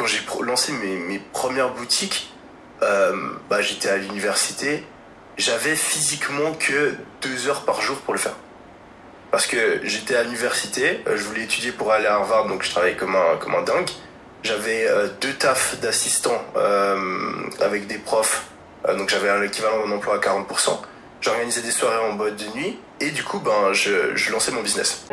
quand j'ai lancé mes premières boutiques, j'étais à l'université. J'avais physiquement que 2 heures par jour pour le faire. Parce que j'étais à l'université, je voulais étudier pour aller à Harvard, donc je travaillais comme un dingue. J'avais 2 tafs d'assistant avec des profs, donc j'avais un équivalent de mon emploi à 40%. J'organisais des soirées en boîte de nuit et du coup, je lançais mon business.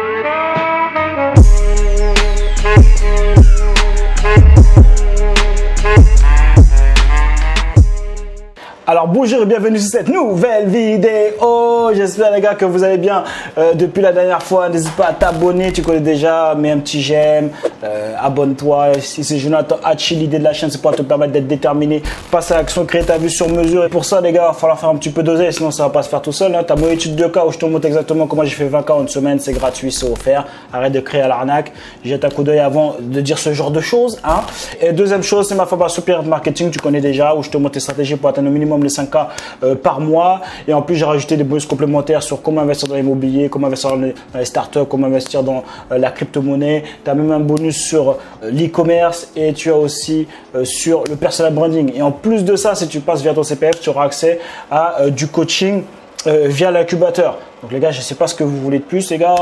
Alors bonjour et bienvenue sur cette nouvelle vidéo. J'espère les gars que vous allez bien depuis la dernière fois. N'hésite pas à t'abonner, tu connais déjà, mets un petit j'aime, abonne-toi. Si c'est Jonathan Hachi, l'idée de la chaîne c'est pour te permettre d'être déterminé, passer à l'action, créer ta vue sur mesure. Et pour ça les gars, il va falloir faire un petit peu d'oseille, sinon ça va pas se faire tout seul. T'as mon étude de cas où je te montre exactement comment j'ai fait 20K en une semaine, c'est gratuit, c'est offert. Arrête de créer à l'arnaque, jette un coup d'œil avant de dire ce genre de choses. Et deuxième chose, c'est ma formation Pirate Marketing, tu connais déjà, où je te montre tes stratégies pour atteindre au minimum les 5K par mois. Et en plus, j'ai rajouté des bonus complémentaires sur comment investir dans l'immobilier, comment investir dans les startups, comment investir dans la crypto-monnaie. Tu as même un bonus sur l'e-commerce et tu as aussi sur le personal branding. Et en plus de ça, si tu passes via ton CPF, tu auras accès à du coaching via l'incubateur. Donc les gars, je ne sais pas ce que vous voulez de plus les gars.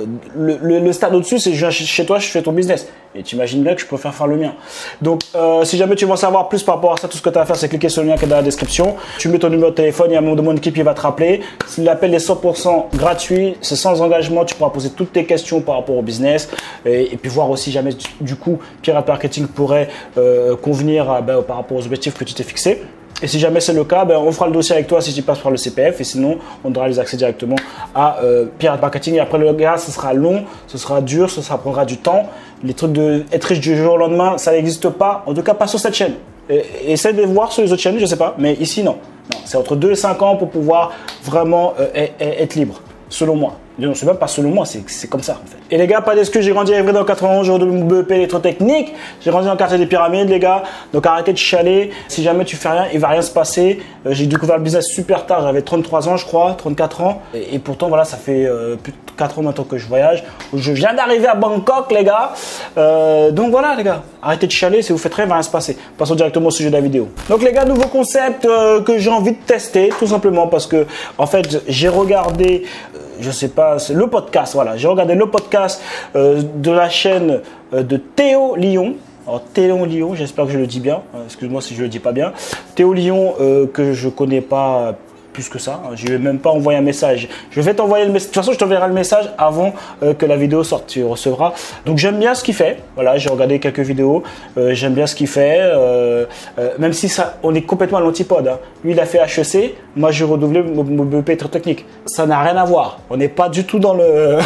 Le stade au-dessus, c'est je viens chez toi, je fais ton business. Et tu imagines bien que je peux faire le mien. Donc si jamais tu veux en savoir plus par rapport à ça, tout ce que tu as à faire, c'est cliquer sur le lien qui est dans la description. Tu mets ton numéro de téléphone, il y a un membre de mon équipe qui va te rappeler. L'appel est 100% gratuit, c'est sans engagement. Tu pourras poser toutes tes questions par rapport au business. Et puis voir aussi jamais du coup Pirate Marketing pourrait convenir par rapport aux objectifs que tu t'es fixés. Et si jamais c'est le cas, on fera le dossier avec toi si tu passes par le CPF. Et sinon, on aura les accès directement à Pirate Marketing. Et après, le gars, ce sera long, ce sera dur, ça prendra du temps. Les trucs d'être riche du jour au lendemain, ça n'existe pas. En tout cas, pas sur cette chaîne. Essaye de voir sur les autres chaînes, je ne sais pas. Mais ici, non. C'est entre 2 et 5 ans pour pouvoir vraiment être libre, selon moi. Non, c'est même pas selon moi, c'est comme ça en fait. Et les gars, pas d'excuses, j'ai grandi à Évry dans 91, j'ai eu mon BEP électrotechnique, j'ai grandi dans le quartier des Pyramides les gars, donc arrêtez de chialer, si jamais tu fais rien, il va rien se passer. J'ai découvert le business super tard, j'avais 33 ans je crois, 34 ans, et pourtant voilà, ça fait plus de 4 ans maintenant que je voyage. Je viens d'arriver à Bangkok les gars, donc voilà les gars, arrêtez de chialer, si vous faites rien, il va rien se passer. Passons directement au sujet de la vidéo. Donc les gars, nouveau concept que j'ai envie de tester, tout simplement parce que en fait j'ai regardé je sais pas, c'est le podcast, voilà. J'ai regardé le podcast de la chaîne de Théo Lyon. Alors Théo Lyon, j'espère que je le dis bien. Excuse-moi si je le dis pas bien. Théo Lyon que je connais pas plus que ça. Je vais même pas envoyer un message. Je vais t'envoyer le message. De toute façon, je t'enverrai le message avant que la vidéo sorte. Tu recevras. Donc j'aime bien ce qu'il fait. Voilà, j'ai regardé quelques vidéos. J'aime bien ce qu'il fait. Même si ça, on est complètement à l'antipode. Lui, il a fait HEC. Moi, j'ai redoublé mon BEP électrotechnique. Ça n'a rien à voir. On n'est pas du tout dans le.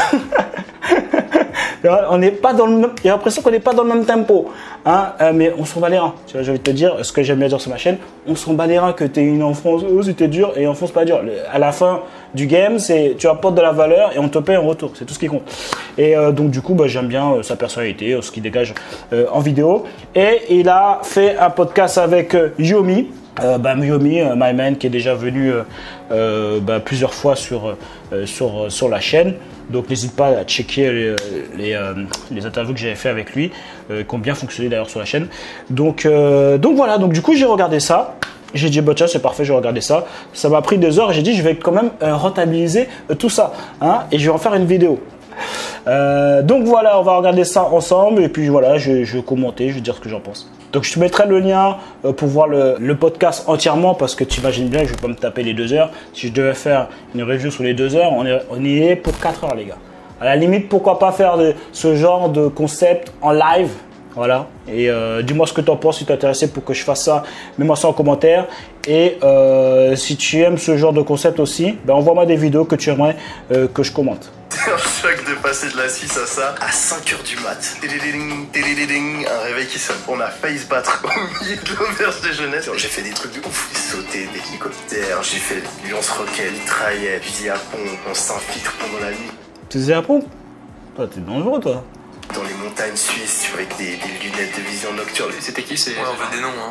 On n'est pas dans le même. J'ai l'impression qu'on n'est pas dans le même tempo, mais on s'en bat les reins. Tu vois, je vais te dire ce que j'aime bien dire sur ma chaîne. On s'en bat les reins que tu es une enfance, c'était dur et en France pas dur. À la fin du game, c'est tu apportes de la valeur et on te paye en retour. C'est tout ce qui compte. Et donc du coup, j'aime bien sa personnalité, ce qu'il dégage en vidéo. Et il a fait un podcast avec Yomi. Yomi, my man, qui est déjà venu plusieurs fois sur la chaîne. Donc n'hésite pas à checker les interviews que j'avais fait avec lui, qui ont bien fonctionné d'ailleurs sur la chaîne. Donc voilà, donc du coup j'ai regardé ça. J'ai dit tiens c'est parfait, j'ai regardé ça. Ça m'a pris 2 heures et j'ai dit je vais quand même rentabiliser tout ça, et je vais en faire une vidéo. Donc voilà, on va regarder ça ensemble et puis voilà, je vais commenter, je vais dire ce que j'en pense. Donc je te mettrai le lien pour voir le podcast entièrement parce que tu imagines bien que je ne vais pas me taper les 2 heures. Si je devais faire une review sur les 2 heures, on y est pour 4 heures les gars. À la limite, pourquoi pas faire ce genre de concept en live. Voilà, et dis-moi ce que tu en penses, si tu es intéressé pour que je fasse ça, mets-moi ça en commentaire. Et si tu aimes ce genre de concept aussi, envoie-moi des vidéos que tu aimerais que je commente. C'est un choc de passer de la Suisse à ça à 5h du mat. Un réveil qui sonne. On a failli se battre au milieu de l'auberge de jeunesse. J'ai fait des trucs de ouf. J'ai sauté des hélicoptères, j'ai fait du lance-roquettes, mitraillette, fusil à pompe, on s'infiltre pendant la nuit. Fusil à pompe? Toi, t'es dangereux toi. Dans les montagnes suisses, tu vois, avec des lunettes de vision nocturne. C'était qui c'est... Ouais, on veut des noms,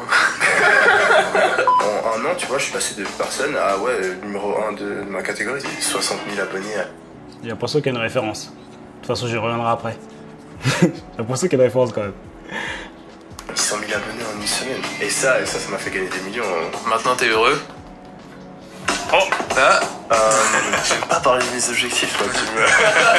En un an, tu vois, je suis passé de personne à numéro 1 de ma catégorie. 60 000 abonnés. J'ai l'impression qu'il y a une référence. De toute façon, je reviendrai après. J'ai l'impression qu'il y a une référence quand même. 800 000 abonnés en une semaine. Et ça m'a fait gagner des millions. Maintenant, t'es heureux? Oh ah, j'aime pas parler de mes objectifs, toi, tu me...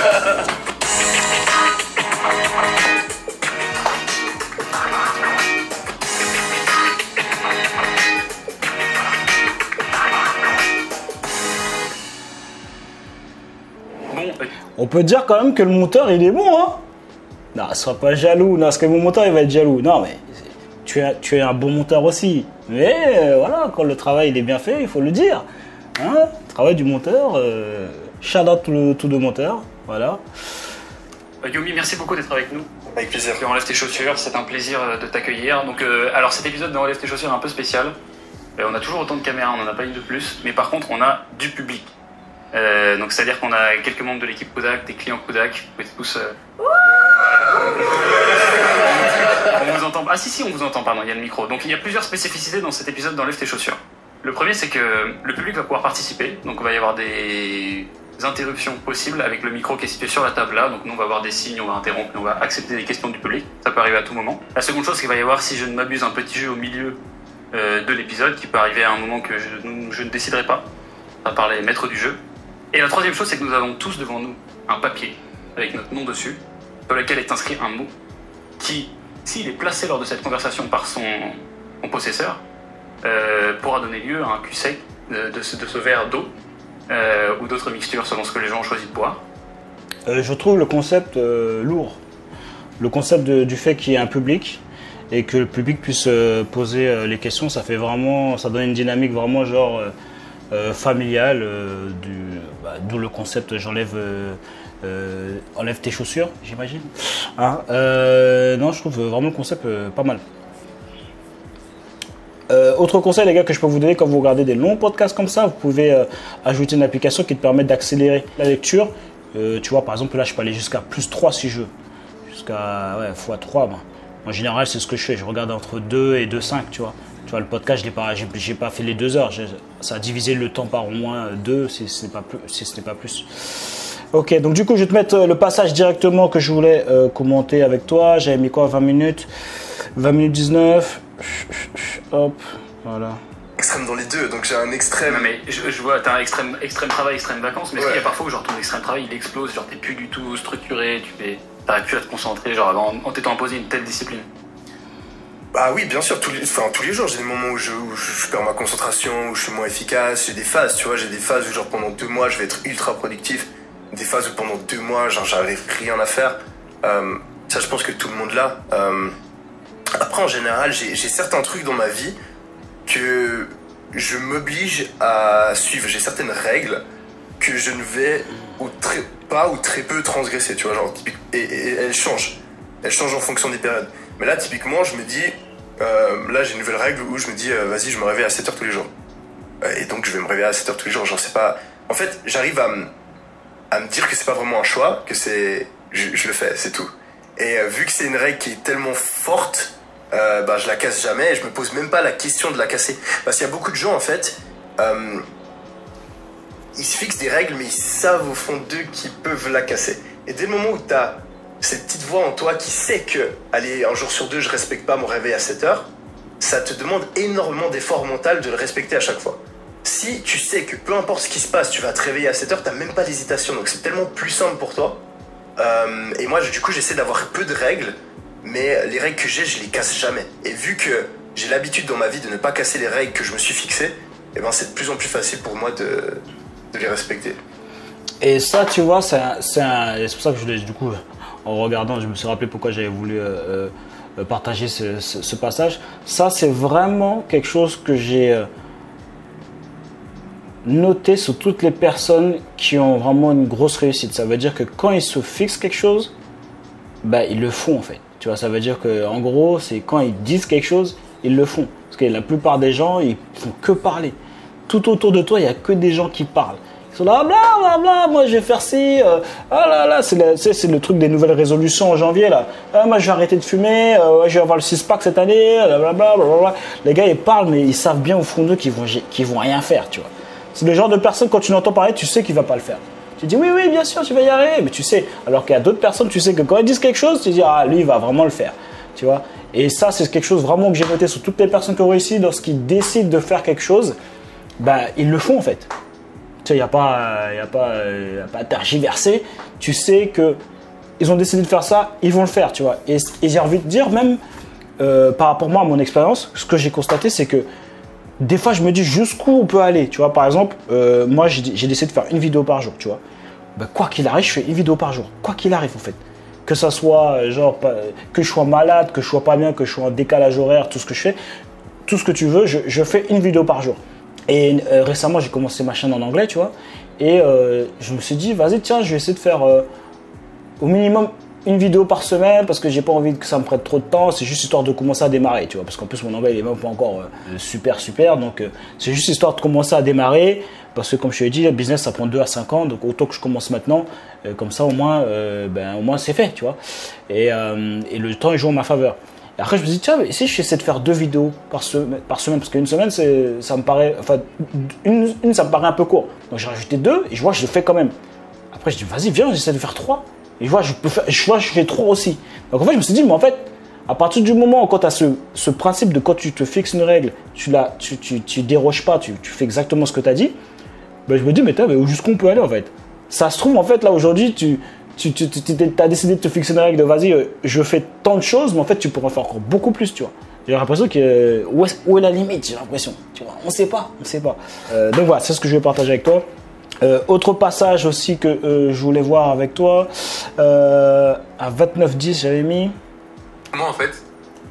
On peut dire quand même que le monteur, il est bon, hein. Non, sois pas jaloux. Non, parce que mon monteur, il va être jaloux. Non, mais tu es un bon monteur aussi. Mais voilà, quand le travail il est bien fait, il faut le dire. Hein, le travail du monteur, shout out tous les monteurs. Voilà. Yomi, merci beaucoup d'être avec nous. Avec plaisir. Tu enlèves tes chaussures, c'est un plaisir de t'accueillir. Donc, alors cet épisode d'Enlève tes chaussures est un peu spécial. On a toujours autant de caméras, on n'en a pas une de plus. Mais par contre, on a du public. Donc c'est-à-dire qu'on a quelques membres de l'équipe Kodak, des clients Kodak, vous pouvez tous... On vous entend... Ah si, on vous entend, pardon, il y a le micro. Donc il y a plusieurs spécificités dans cet épisode d'Enlève tes chaussures. Le premier, c'est que le public va pouvoir participer, donc il va y avoir des interruptions possibles avec le micro qui est situé sur la table là, donc nous on va avoir des signes, on va interrompre, on va accepter des questions du public, ça peut arriver à tout moment. La seconde chose, c'est qu'il va y avoir, si je ne m'abuse, un petit jeu au milieu de l'épisode qui peut arriver à un moment que je ne déciderai pas, on va parler maître du jeu. Et la troisième chose, c'est que nous avons tous devant nous un papier avec notre nom dessus, sur lequel est inscrit un mot qui, s'il est placé lors de cette conversation par son possesseur, pourra donner lieu à un cul sec de ce verre d'eau ou d'autres mixtures selon ce que les gens ont choisi de boire. Je trouve le concept lourd. Le concept du fait qu'il y ait un public et que le public puisse poser les questions, ça donne une dynamique vraiment genre... familial, d'où le concept enlève tes chaussures, j'imagine. Hein, non, je trouve vraiment le concept pas mal. Autre conseil, les gars, que je peux vous donner quand vous regardez des longs podcasts comme ça, vous pouvez ajouter une application qui te permet d'accélérer la lecture. Tu vois, par exemple, là, je peux aller jusqu'à +3 si je veux. Jusqu'à x3. Ben. En général, c'est ce que je fais. Je regarde entre 2 et 2,5, tu vois. Tu vois, le podcast, j'ai pas fait les 2 heures. Ça a divisé le temps par au moins 2, si ce n'est pas plus. Ok, donc du coup, je vais te mettre le passage directement que je voulais commenter avec toi. J'avais mis quoi, 20 minutes 20 minutes 19. Hop, voilà. Extrême dans les deux, donc j'ai un extrême. Non, mais je vois, t'as un extrême travail, extrême vacances, mais est-ce qu'il y a parfois où genre ton extrême travail il explose, genre t'es plus du tout structuré, t'arrives plus à te concentrer, genre en t'étant imposé une telle discipline? Ah oui, bien sûr, tous les jours, j'ai des moments où je perds ma concentration, où je suis moins efficace, j'ai des phases, tu vois, j'ai des phases où genre pendant 2 mois, je vais être ultra productif, des phases où pendant 2 mois, genre j'arrive rien à faire. Ça, je pense que tout le monde l'a. Après, en général, j'ai certains trucs dans ma vie que je m'oblige à suivre. J'ai certaines règles que je ne vais pas ou très peu transgresser, tu vois, genre, et elles changent. Elles changent en fonction des périodes. Mais là, typiquement, je me dis, là, j'ai une nouvelle règle où je me dis, vas-y, je me réveille à 7h tous les jours. Et donc, je vais me réveiller à 7h tous les jours. Genre, c'est pas... En fait, j'arrive à me dire que c'est pas vraiment un choix, que c'est... Je le fais, c'est tout. Et vu que c'est une règle qui est tellement forte, je la casse jamais et je me pose même pas la question de la casser. Parce qu'il y a beaucoup de gens, en fait, ils se fixent des règles, mais ils savent au fond d'eux qu'ils peuvent la casser. Et dès le moment où t'as cette petite voix en toi qui sait que, allez, un jour sur 2, je respecte pas mon réveil à 7h, ça te demande énormément d'effort mental de le respecter à chaque fois. Si tu sais que peu importe ce qui se passe, tu vas te réveiller à 7h, t'as même pas d'hésitation, donc c'est tellement plus simple pour toi. Et moi, du coup, j'essaie d'avoir peu de règles, mais les règles que j'ai, je les casse jamais. Et vu que j'ai l'habitude dans ma vie de ne pas casser les règles que je me suis fixées, eh ben, c'est de plus en plus facile pour moi de les respecter. Et ça, tu vois, c'est pour ça que je voulais, du coup, en regardant, je me suis rappelé pourquoi j'avais voulu partager ce passage. Ça, c'est vraiment quelque chose que j'ai noté sur toutes les personnes qui ont vraiment une grosse réussite. Ça veut dire que quand ils se fixent quelque chose, ils le font en fait. Tu vois, ça veut dire que en gros, c'est quand ils disent quelque chose, ils le font. Parce que la plupart des gens, ils font que parler. Tout autour de toi, il n'y a que des gens qui parlent. Ils sont là, blablabla, moi je vais faire ci, ah là là, c'est le truc des nouvelles résolutions en janvier là. Ah, moi je vais arrêter de fumer, je vais avoir le 6-pack cette année, blablabla. Les gars ils parlent, mais ils savent bien au fond d'eux qu'ils vont rien faire, tu vois. C'est le genre de personne, quand tu l'entends parler, tu sais qu'il va pas le faire. Tu dis oui, bien sûr, tu vas y arriver, mais tu sais. Alors qu'il y a d'autres personnes, tu sais que quand ils disent quelque chose, tu dis ah, lui il va vraiment le faire, tu vois. Et ça, c'est quelque chose vraiment que j'ai noté sur toutes les personnes qui ont réussi. Lorsqu'ils décident de faire quelque chose, ben, ils le font en fait. Tu sais, il n'y a pas à tergiverser. Tu sais qu'ils ont décidé de faire ça, ils vont le faire, tu vois. Et j'ai envie de dire, même par rapport moi, à mon expérience, ce que j'ai constaté, c'est que des fois, je me dis jusqu'où on peut aller. Tu vois, par exemple, moi, j'ai décidé de faire une vidéo par jour, tu vois. Ben, quoi qu'il arrive, je fais une vidéo par jour. Quoi qu'il arrive, en fait. Que ça soit, genre, que je sois malade, que je sois pas bien, que je sois en décalage horaire, tout ce que je fais, tout ce que tu veux, je fais une vidéo par jour. Et récemment, j'ai commencé ma chaîne en anglais, tu vois. Et je me suis dit, vas-y, tiens, je vais essayer de faire au minimum une vidéo par semaine parce que j'ai pas envie que ça me prenne trop de temps. C'est juste histoire de commencer à démarrer, tu vois. Parce qu'en plus, mon anglais, il est même pas encore super. Donc, c'est juste histoire de commencer à démarrer. Parce que, comme je te l'ai dit, le business, ça prend 2 à 5 ans. Donc, autant que je commence maintenant, comme ça, au moins c'est fait, tu vois. Et le temps, il joue en ma faveur. Et après, je me dis, tiens, si je essaie de faire 2 vidéos par semaine, parce qu'une semaine, ça me paraît, enfin, une, ça me paraît un peu court. Donc, j'ai rajouté 2 et je vois que je le fais quand même. Après, je dis, vas-y, viens, j'essaie de faire 3. Et je vois, je fais 3 aussi. Donc, en fait, je me suis dit, mais en fait, à partir du moment où tu as ce principe de quand tu te fixes une règle, tu déroges pas, tu fais exactement ce que tu as dit, ben, je me dis, mais jusqu'où on peut aller en fait? Ça se trouve, en fait, là, aujourd'hui, tu as décidé de te fixer une règle de vas-y, je fais tant de choses, mais en fait, tu pourras faire encore beaucoup plus, tu vois. J'ai l'impression que où est la limite, j'ai l'impression, tu vois. On sait pas. Donc voilà, c'est ce que je vais partager avec toi. Autre passage aussi que je voulais voir avec toi, à 29-10, j'avais mis. Comment en fait,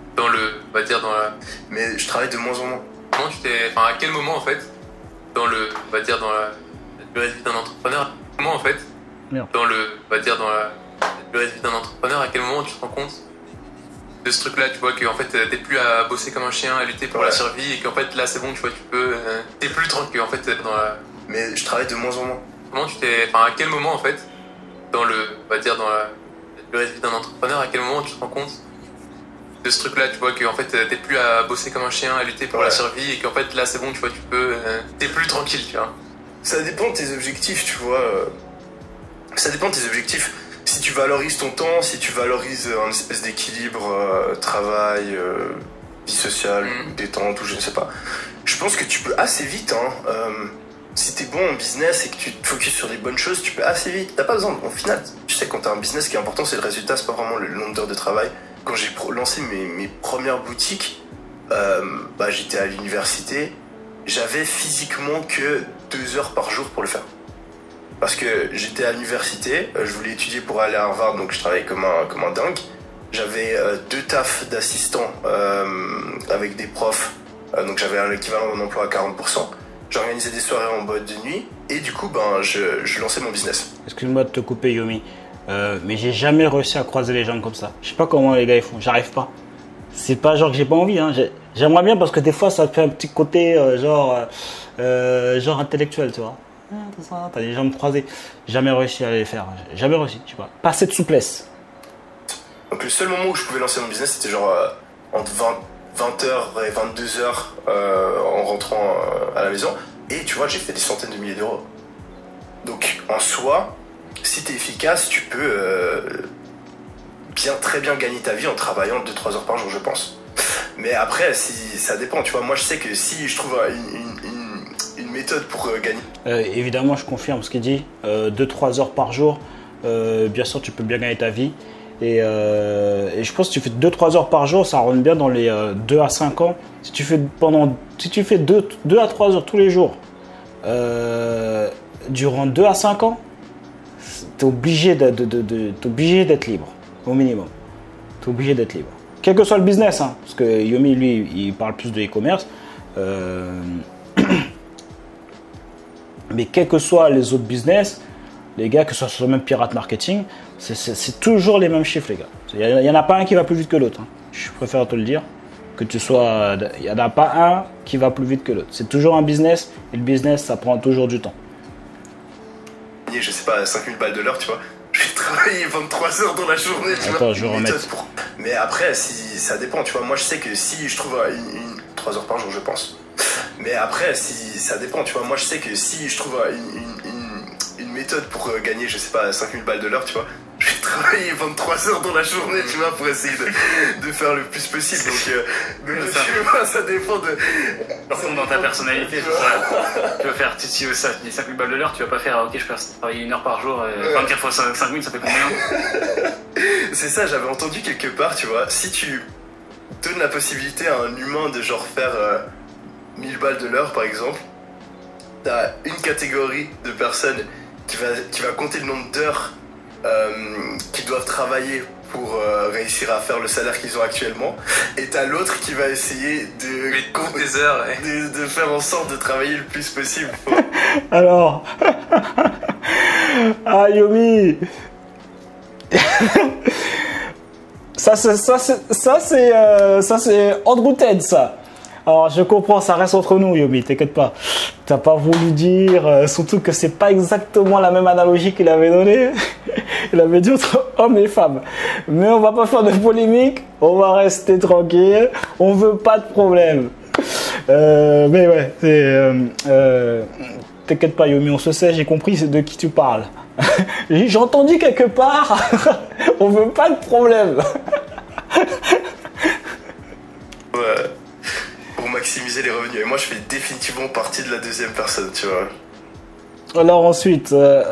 Mais je travaille de moins en moins. comment à quel moment en fait, dans la durée de vie d'un entrepreneur, comment en fait, Merde. dans la durée de vie d'un entrepreneur, à quel moment tu te rends compte de ce truc-là, tu vois, que en fait t'es plus à bosser comme un chien, à lutter pour la survie, et qu'en fait là c'est bon, tu vois, tu peux, t'es plus tranquille en fait Mais je travaille de moins en moins. comment à quel moment en fait, dans la durée de vie d'un entrepreneur, à quel moment tu te rends compte de ce truc-là, tu vois, que en fait t'es plus à bosser comme un chien, à lutter pour la survie, et qu'en fait là c'est bon, tu vois, tu peux, t'es plus tranquille, tu vois. Ça dépend de tes objectifs, tu vois. Ça dépend de tes objectifs. Si tu valorises ton temps, si tu valorises un espèce d'équilibre, travail, vie sociale, détente ou je ne sais pas. Je pense que tu peux assez vite, si t'es bon en business et que tu te focuses sur les bonnes choses, tu peux assez vite. T'as pas besoin, au final, tu sais, quand t'as un business, ce qui est important, c'est le résultat, c'est pas vraiment le nombre d'heures de travail. Quand j'ai lancé mes premières boutiques, j'étais à l'université, j'avais physiquement que 2 heures par jour pour le faire. Parce que j'étais à l'université, je voulais étudier pour aller à Harvard, donc je travaillais comme un dingue. J'avais 2 tafs d'assistant avec des profs, donc j'avais l'équivalent d'un emploi à 40%. J'organisais des soirées en boîte de nuit et du coup, je lançais mon business. Excuse-moi de te couper, Yomi, mais j'ai jamais réussi à croiser les gens comme ça. Je sais pas comment les gars ils font, j'arrive pas. C'est pas genre que j'ai pas envie, j'aimerais bien parce que des fois ça te fait un petit côté genre intellectuel, tu vois. T'as des jambes croisées. Jamais réussi à les faire. Jamais réussi, je sais pas. Pas assez de souplesse. Donc le seul moment où je pouvais lancer mon business, c'était genre entre 20h et 22h en rentrant à la maison. Et tu vois, j'ai fait des centaines de milliers d'euros. Donc en soi, si t'es efficace, tu peux très bien gagner ta vie en travaillant 2-3 heures par jour, je pense. Mais après, ça dépend, tu vois. Moi, je sais que si je trouve une méthode pour gagner. Évidemment, je confirme ce qu'il dit. 2-3 heures par jour, bien sûr, tu peux bien gagner ta vie. Et je pense que si tu fais 2-3 heures par jour, ça rentre bien dans les 2 à 5 ans. Si tu fais 2 à 3 heures tous les jours, durant 2 à 5 ans, tu es obligé d'être libre, au minimum. Tu es obligé d'être libre. Quel que soit le business, parce que Yomi, lui, il parle plus de e-commerce. Mais quels que soient les autres business, les gars, que ce soit même pirate marketing, c'est toujours les mêmes chiffres, les gars. Il n'y en a pas un qui va plus vite que l'autre. Je préfère te le dire. Il n'y en a pas un qui va plus vite que l'autre. C'est toujours un business, et le business, ça prend toujours du temps. Je sais pas, 5000 balles de l'heure, tu vois. Je vais travailler 23 heures dans la journée, tu vois. Attends, je vais remettre. Mais après, ça dépend, tu vois. Moi, je sais que si je trouve 3 heures par jour, je pense. Mais après, ça dépend, tu vois. Moi, je sais que si je trouve une méthode pour gagner, je sais pas, 5000 balles de l'heure, tu vois, je vais travailler 23 heures dans la journée, tu vois, pour essayer de faire le plus possible. Donc je sais pas, ça dépend de... Par contre, dans ta personnalité, c'est ça. Tu vas faire, si tu veux ça, 5 000 balles de l'heure, tu vas pas faire, ok, je peux travailler 1 heure par jour, 24 fois 5 000, ça fait combien? C'est ça, j'avais entendu quelque part, tu vois, si tu donnes la possibilité à un humain de genre faire 1000 balles de l'heure, par exemple, t'as une catégorie de personnes qui va compter le nombre d'heures qu'ils doivent travailler pour réussir à faire le salaire qu'ils ont actuellement, et t'as l'autre qui va essayer des heures, ouais. de faire en sorte de travailler le plus possible. Alors, ah Yomi, ça c'est Andrew Ted, ça. Alors je comprends, ça reste entre nous, Yomi, t'inquiète pas. T'as pas voulu dire, surtout que c'est pas exactement la même analogie qu'il avait donnée. Il avait dit entre hommes et femmes. Mais on va pas faire de polémique, on va rester tranquille, on veut pas de problème. Mais ouais, t'inquiète pas, Yomi, on se sait, j'ai compris de qui tu parles. J'ai entendu quelque part, on veut pas de problème. Ouais. Pour maximiser les revenus. Et moi, je fais définitivement partie de la deuxième personne, tu vois. Alors ensuite,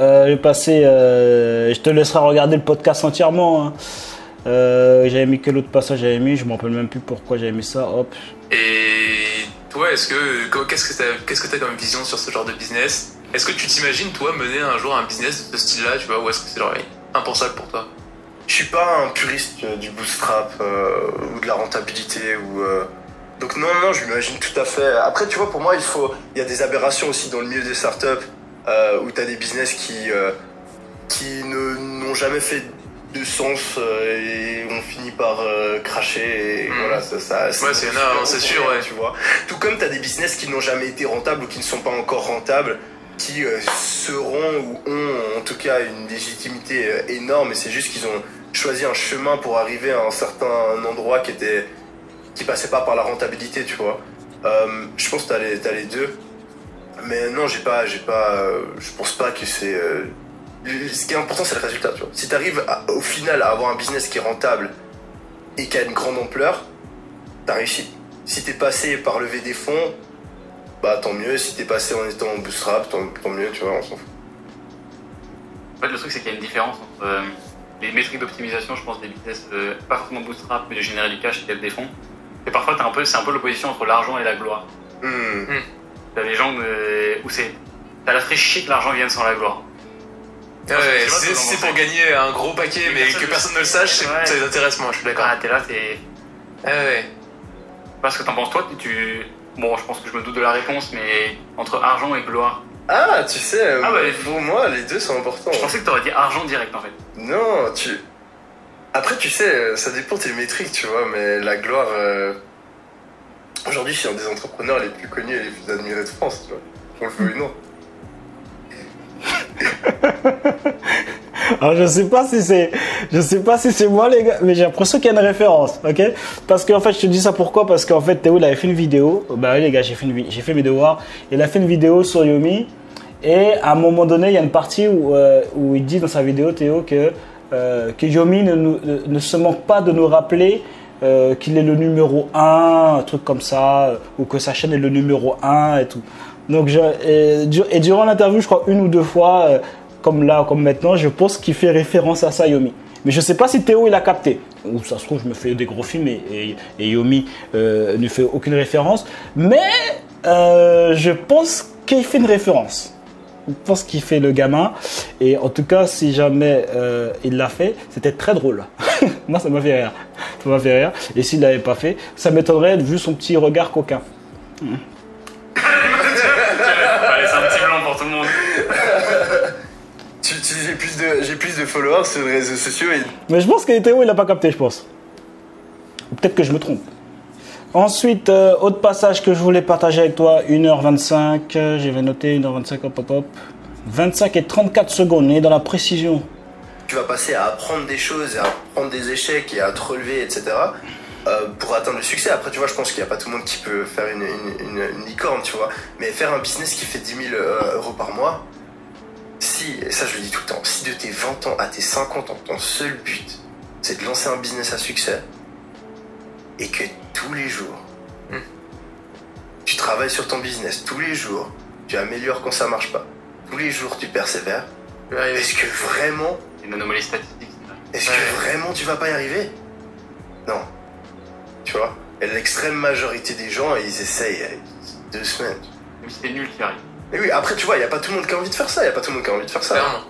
je te laisserai regarder le podcast entièrement. Hein. J'avais mis quel autre passage j'avais mis, je me rappelle même plus pourquoi j'avais mis ça. Hop. Et toi, qu'est-ce que t'as comme vision sur ce genre de business? Est-ce que tu t'imagines, toi, mener un jour un business de ce style-là, tu vois, ou est-ce que c'est genre impensable pour toi? Je suis pas un puriste du bootstrap ou de la rentabilité ou... Donc non, je m'imagine tout à fait. Après, tu vois, pour moi, il y a des aberrations aussi dans le milieu des startups où tu as des business qui n'ont jamais fait de sens et on finit par cracher et voilà, ça ouais, c'est sûr, ouais. Tu vois. Tout comme tu as des business qui n'ont jamais été rentables ou qui ne sont pas encore rentables, qui seront ou ont en tout cas une légitimité énorme, et c'est juste qu'ils ont choisi un chemin pour arriver à un certain endroit qui passait pas par la rentabilité, tu vois. Je pense que t'as les deux. Mais non, je pense pas que c'est... ce qui est important, c'est le résultat, tu vois. Si t'arrives au final à avoir un business qui est rentable et qui a une grande ampleur, t'as réussi. Si t'es passé par lever des fonds, bah tant mieux. Si t'es passé en étant en bootstrap, tant mieux, tu vois, on s'en fout. En fait, le truc, c'est qu'il y a une différence entre les métriques d'optimisation, je pense, des business, pas forcément bootstrap, mais de générer du cash et de lever des fonds. Et parfois, c'est un peu l'opposition entre l'argent et la gloire. T'as des gens où t'as la chier que l'argent vienne sans la gloire. Ouais, si c'est pour gagner un gros paquet, mais que personne ne le sache, ça les intéresse moins, je suis d'accord. Ah, t'es là, t'es... Ouais. Parce que t'en penses, toi, Bon, je pense que je me doute de la réponse, mais entre argent et gloire. Ah, tu sais, pour moi, les deux sont importants. Je pensais que t'aurais dit argent direct, en fait. Non, Après, tu sais, ça dépend de tes métriques, tu vois, mais la gloire... Aujourd'hui, je suis un des entrepreneurs les plus connus et les plus admirés de France, tu vois. On le veut ou non. Alors je sais pas si c'est moi les gars, mais j'ai l'impression qu'il y a une référence, ok? Parce qu'en fait je te dis ça pourquoi? Parce qu'en fait Théo il avait fait une vidéo, bah oui les gars j'ai fait mes devoirs, il a fait une vidéo sur Yomi et à un moment donné il y a une partie où il dit dans sa vidéo Théo que Yomi ne se manque pas de nous rappeler qu'il est le numéro 1, un truc comme ça, ou que sa chaîne est le numéro 1 et tout. Donc et durant l'interview, je crois une ou deux fois, comme là, comme maintenant, je pense qu'il fait référence à ça, Yomi. Mais je sais pas si Théo il a capté. Ou ça se trouve, je me fais des gros films et Yomi ne fait aucune référence. Mais je pense qu'il fait une référence. Je pense qu'il fait le gamin. Et en tout cas, si jamais il l'a fait, c'était très drôle. Moi, ça m'a fait rire. Ça m'a fait rire. Et s'il l'avait pas fait, ça m'étonnerait vu son petit regard coquin. Allez, c'est un petit blanc pour tout le monde. J'ai plus de followers sur les réseaux sociaux. Mais je pense que Théo, il a pas capté, je pense. Peut-être que je me trompe. Ensuite, autre passage que je voulais partager avec toi, 1h25. J'avais noté 1h25, hop. 25 et 34 secondes, on est dans la précision. Tu vas passer à apprendre des choses, à prendre des échecs et à te relever, etc. Pour atteindre le succès. Après, tu vois, je pense qu'il n'y a pas tout le monde qui peut faire une licorne, tu vois. Mais faire un business qui fait 10 000 euros par mois, Si, et ça je le dis tout le temps, si de tes 20 ans à tes 50 ans, ton seul but, c'est de lancer un business à succès, et que tous les jours, tu travailles sur ton business, tous les jours, tu améliores quand ça marche pas, tous les jours tu persévères, est-ce que vraiment... Une anomalie statistique. Est-ce que vraiment tu vas pas y arriver? Non. Tu vois? Et l'extrême majorité des gens, ils essayent 2 semaines. Même si t'es nul, tu y arrives. Et oui, après tu vois, il n'y a pas tout le monde qui a envie de faire ça, Clairement.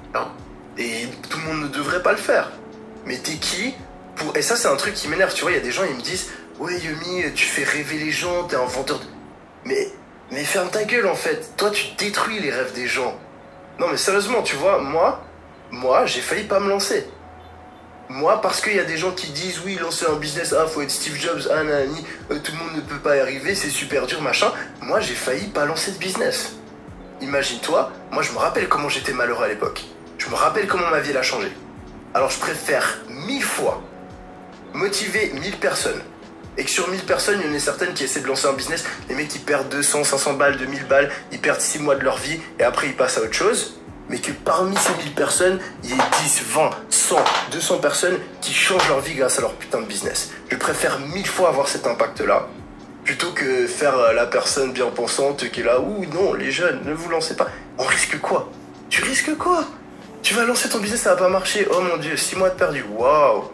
Et tout le monde ne devrait pas le faire. Mais t'es qui pour... Et ça c'est un truc qui m'énerve, tu vois, il y a des gens, ils me disent « Ouais Yomi, tu fais rêver les gens, t'es un vendeur de... » Mais ferme ta gueule en fait, toi tu détruis les rêves des gens. Non mais sérieusement, tu vois, moi j'ai failli pas me lancer. Moi, parce qu'il y a des gens qui disent oui, lancer un business, faut être Steve Jobs, nanani, tout le monde ne peut pas y arriver, c'est super dur, machin. Moi, j'ai failli pas lancer de business. Imagine-toi, moi je me rappelle comment j'étais malheureux à l'époque. Je me rappelle comment ma vie elle a changé. Alors je préfère 1000 fois motiver 1000 personnes. Et que sur 1000 personnes, il y en a certaines qui essaient de lancer un business, les mecs ils perdent 200, 500 balles, 2000 balles, ils perdent 6 mois de leur vie et après ils passent à autre chose. Mais que parmi ces 1000 personnes, il y ait 10, 20, 100, 200 personnes qui changent leur vie grâce à leur putain de business. Je préfère 1000 fois avoir cet impact-là, plutôt que faire la personne bien pensante qui est là, ouh non, les jeunes, ne vous lancez pas. On risque quoi? Tu risques quoi? Tu vas lancer ton business, ça va pas marcher, oh mon dieu, 6 mois de perdu, waouh.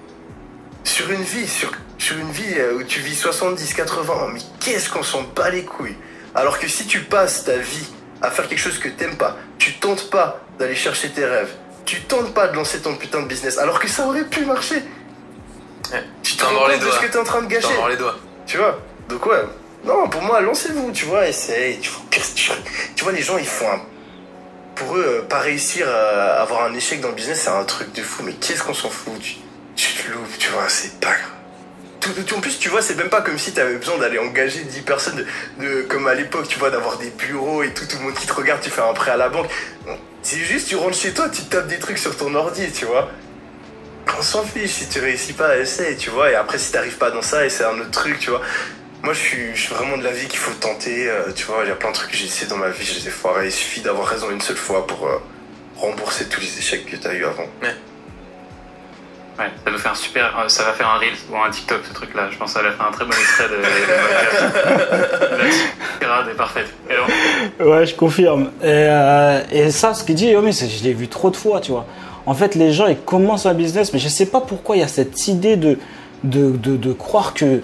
Sur une vie où tu vis 70, 80 ans, mais qu'est-ce qu'on s'en bat les couilles? Alors que si tu passes ta vie à faire quelque chose que t'aimes pas, tu tentes pas d'aller chercher tes rêves, tu tentes pas de lancer ton putain de business, alors que ça aurait pu marcher. Ouais. Tu te rends compte de ce que t'es en train de gâcher. les doigts. Tu vois? Donc ouais, non, pour moi, lancez-vous, tu vois, essaye. Tu vois, les gens, ils font un... Pour eux, pas réussir à avoir un échec dans le business, c'est un truc de fou, mais qu'est-ce qu'on s'en fout? Tu te loupes, tu vois, c'est pas grave. En plus, tu vois, c'est même pas comme si t'avais besoin d'aller engager 10 personnes comme à l'époque, tu vois, d'avoir des bureaux et tout le monde qui te regarde, tu fais un prêt à la banque. C'est juste, tu rentres chez toi, tu tapes des trucs sur ton ordi, tu vois. On s'en fiche, si tu réussis pas, essaye, tu vois, et après, si t'arrives pas dans ça, et c'est un autre truc, tu vois. Moi, je suis vraiment de l'avis qu'il faut tenter, tu vois, il y a plein de trucs que j'ai essayé dans ma vie, je les ai foirés, il suffit d'avoir raison une seule fois pour rembourser tous les échecs que t'as eu avant. Ouais, ça nous fait ça va faire un reel ou un TikTok ce truc là. Je pense que ça va faire un très bon extrait de la tirade est parfaite. Et alors Ouais, je confirme. Et ça, ce qu'il dit, Yomi, je l'ai vu trop de fois, tu vois. En fait, les gens, ils commencent un business, mais je sais pas pourquoi il y a cette idée de croire que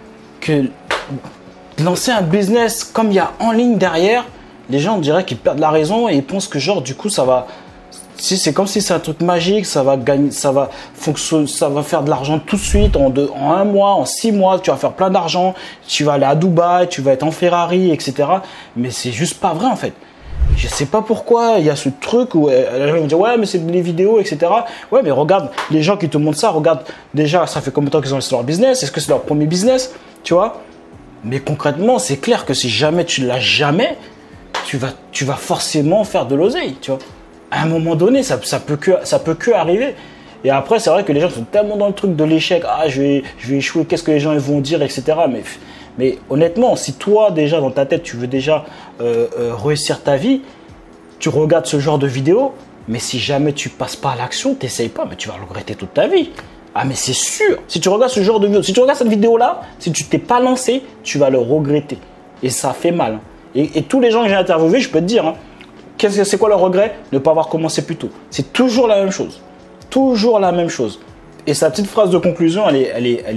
lancer un business comme il y a en ligne derrière, les gens, on dirait qu'ils perdent la raison et ils pensent que genre, du coup, ça va... Si c'est comme si c'est un truc magique, ça va gagner, ça va fonctionner, ça va faire de l'argent tout de suite en 1 mois, en 6 mois, tu vas faire plein d'argent, tu vas aller à Dubaï, tu vas être en Ferrari, etc. Mais c'est juste pas vrai en fait. Je sais pas pourquoi il y a ce truc où les gens vont dire ouais mais c'est des vidéos, etc. Ouais mais regarde les gens qui te montrent ça, regarde déjà ça fait combien de temps qu'ils ont lancé leur business, est-ce que c'est leur premier business, tu vois? Mais concrètement c'est clair que si jamais tu l'as jamais, tu vas forcément faire de l'oseille, tu vois. À un moment donné, ça peut que arriver. Et après, c'est vrai que les gens sont tellement dans le truc de l'échec. Ah, je vais échouer. Qu'est-ce que les gens vont dire, etc. Mais honnêtement, si toi déjà dans ta tête, tu veux déjà réussir ta vie, tu regardes ce genre de vidéo. Mais si jamais tu passes pas à l'action, t'essayes pas, mais tu vas le regretter toute ta vie. Ah, mais c'est sûr. Si tu regardes ce genre de vidéo, si tu regardes cette vidéo-là, si tu t'es pas lancé, tu vas le regretter. Et ça fait mal. Et tous les gens que j'ai interviewés, je peux te dire. Hein, c'est quoi le regret? Ne pas avoir commencé plus tôt. C'est toujours la même chose. Toujours la même chose. Et sa petite phrase de conclusion, elle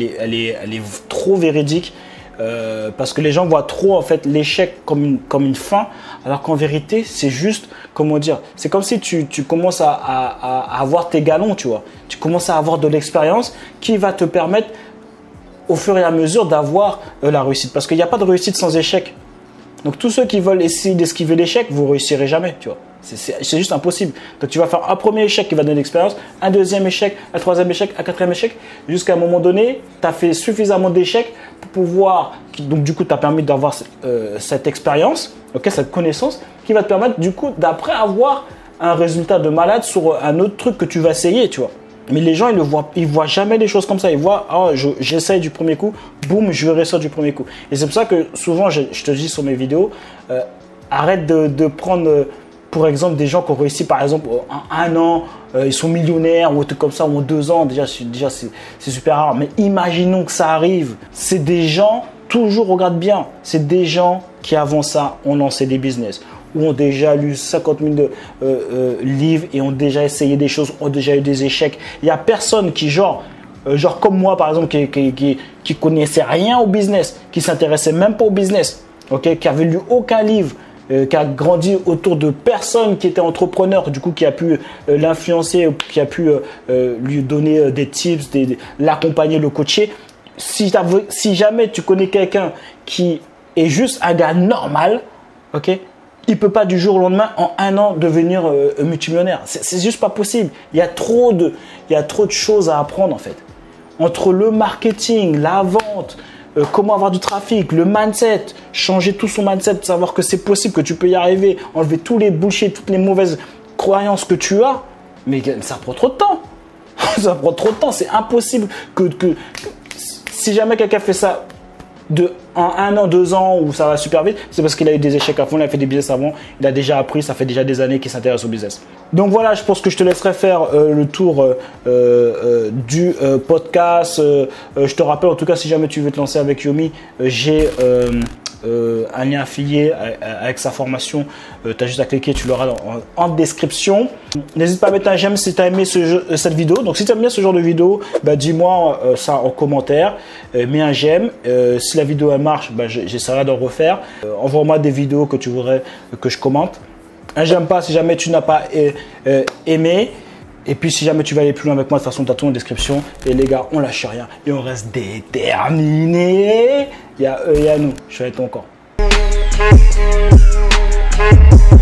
est trop véridique parce que les gens voient trop en fait l'échec comme une fin, alors qu'en vérité, c'est juste, comment dire, c'est comme si tu commences à avoir tes galons, tu vois. Tu commences à avoir de l'expérience qui va te permettre au fur et à mesure d'avoir la réussite. Parce qu'il n'y a pas de réussite sans échec. Donc tous ceux qui veulent essayer d'esquiver l'échec, vous ne réussirez jamais, tu vois. C'est juste impossible. Donc tu vas faire un premier échec qui va donner l'expérience, un deuxième échec, un troisième échec, un quatrième échec, jusqu'à un moment donné, tu as fait suffisamment d'échecs pour pouvoir, donc du coup tu as permis d'avoir cette expérience, okay, cette connaissance, qui va te permettre du coup d'après avoir un résultat de malade sur un autre truc que tu vas essayer, tu vois. Mais les gens, ils voient jamais les choses comme ça. Ils voient, oh, j'essaye du premier coup, boum, je vais réussir du premier coup. Et c'est pour ça que souvent, je te dis sur mes vidéos, arrête de prendre pour exemple, des gens qui ont réussi, par exemple, en 1 an, ils sont millionnaires ou un truc comme ça, ou en 2 ans, déjà c'est super rare. Mais imaginons que ça arrive. C'est des gens, toujours regarde bien, c'est des gens qui avant ça ont lancé des business, ou ont déjà lu 50 000 livres et ont déjà essayé des choses, ont déjà eu des échecs. Il n'y a personne qui, genre comme moi par exemple, qui connaissait rien au business, qui s'intéressait même pas au business, qui avait lu aucun livre, qui a grandi autour de personnes qui étaient entrepreneurs, du coup qui a pu l'influencer, qui a pu lui donner des tips, l'accompagner, le coacher. Si jamais tu connais quelqu'un qui est juste un gars normal, il peut pas du jour au lendemain, en 1 an, devenir multimillionnaire. C'est juste pas possible. Il y a trop de choses à apprendre en fait. Entre le marketing, la vente, comment avoir du trafic, le mindset, changer tout son mindset, savoir que c'est possible, que tu peux y arriver, enlever tous les bullshit, toutes les mauvaises croyances que tu as, mais ça prend trop de temps. Ça prend trop de temps, c'est impossible que si jamais quelqu'un fait ça en 1 an, 2 ans où ça va super vite, c'est parce qu'il a eu des échecs à fond, il a fait des business avant, il a déjà appris, ça fait déjà des années qu'il s'intéresse au business. Donc voilà, je pense que je te laisserai faire le tour du podcast. Je te rappelle en tout cas, si jamais tu veux te lancer avec Yomi, j'ai un lien affilié avec sa formation. Tu as juste à cliquer, tu l'auras en description. N'hésite pas à mettre un j'aime si tu as aimé cette vidéo. Donc si tu aimes bien ce genre de vidéo, dis-moi ça en commentaire. Mets un j'aime. Si la vidéo elle marche, j'essaierai d'en refaire. Envoie-moi des vidéos que tu voudrais que je commente. Un j'aime pas si jamais tu n'as pas aimé. Et puis si jamais tu veux aller plus loin avec moi, de toute façon tu as tout en description. Et les gars, on lâche rien et on reste déterminés. Il y a eux et il y a nous. Je suis avec ton camp.